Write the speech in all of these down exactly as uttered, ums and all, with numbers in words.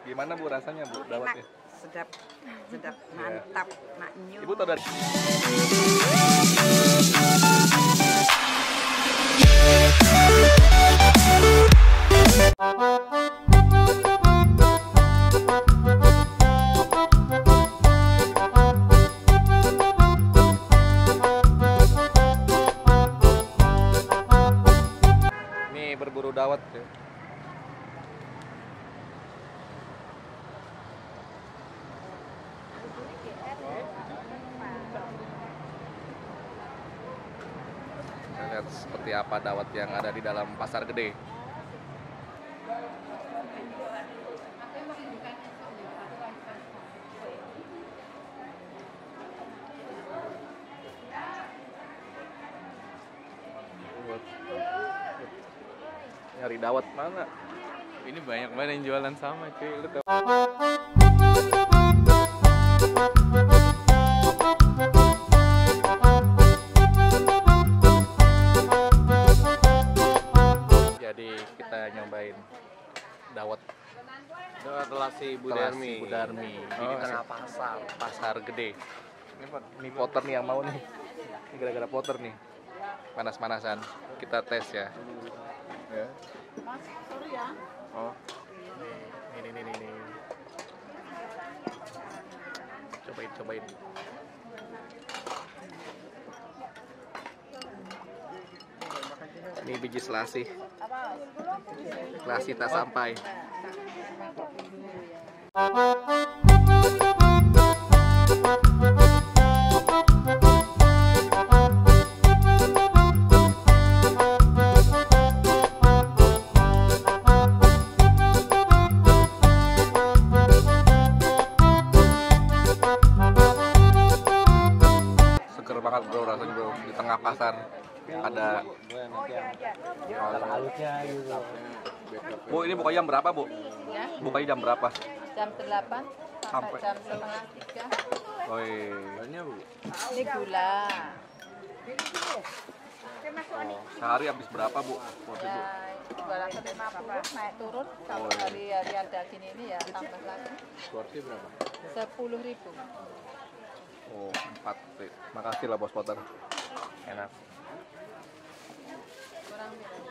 Gimana Bu rasanya Bu dawetnya? Sedap, sedap, mantap, maknyum. Ibu tahu dari ini berburu dawet ya. Kita lihat seperti apa dawet yang ada di dalam pasar gede. Nyari dawet mana? Ini banyak banget yang jualan sama cuy, lu tau. Jadi kita nyobain dawet Dawet telasi Bu telasi Darmi. Bu Darmi di Oh, tengah pasar, pasar gede. Ini Pak, ini Potter nih yang mau nih. Ini gara-gara Potter nih. Panas-panasan. Kita tes ya. Ya. Mas, sorry ya. Oh. Nih, nih, nih, nih, nih. Cobain, cobain. Ini biji selasih. Selasih tak sampai. Seger banget bro rasanya bro, di tengah pasar ada Halusnya gitu. Bu, ini bukanya jam berapa Bu? Ya, Bukanya jam berapa? jam delapan sampai Sampai. jam setengah tiga. Oi. Banyak Bu. Ini gula. Oh, sehari habis berapa Bu? Porsi Bu? Ya, dua ratus lima puluh naik turun. Kalau Oh, iya. hari-hari ada gini ini ya tambah lagi. Porsi berapa? Sepuluh ribu. Oh, empat. Makasih lah Bos Potter. Enak. Kurang berapa?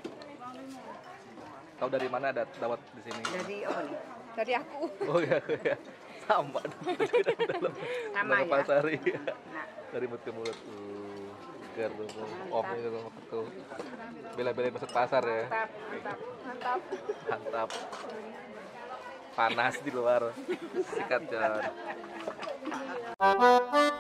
Tahu dari mana ada dawet di sini? Dari apa nih? Dari aku. Oh iya, iya. Sama dong. Dalam, Sama dalam ya? pasar iya. Nah, Dari mulut ke mulut. Uh, segar tuh. Om itu tuh. tuh. Bela-belain masuk pasar ya. mantap, mantap. Mantap. Mantap. Panas di luar. Sikat jalan.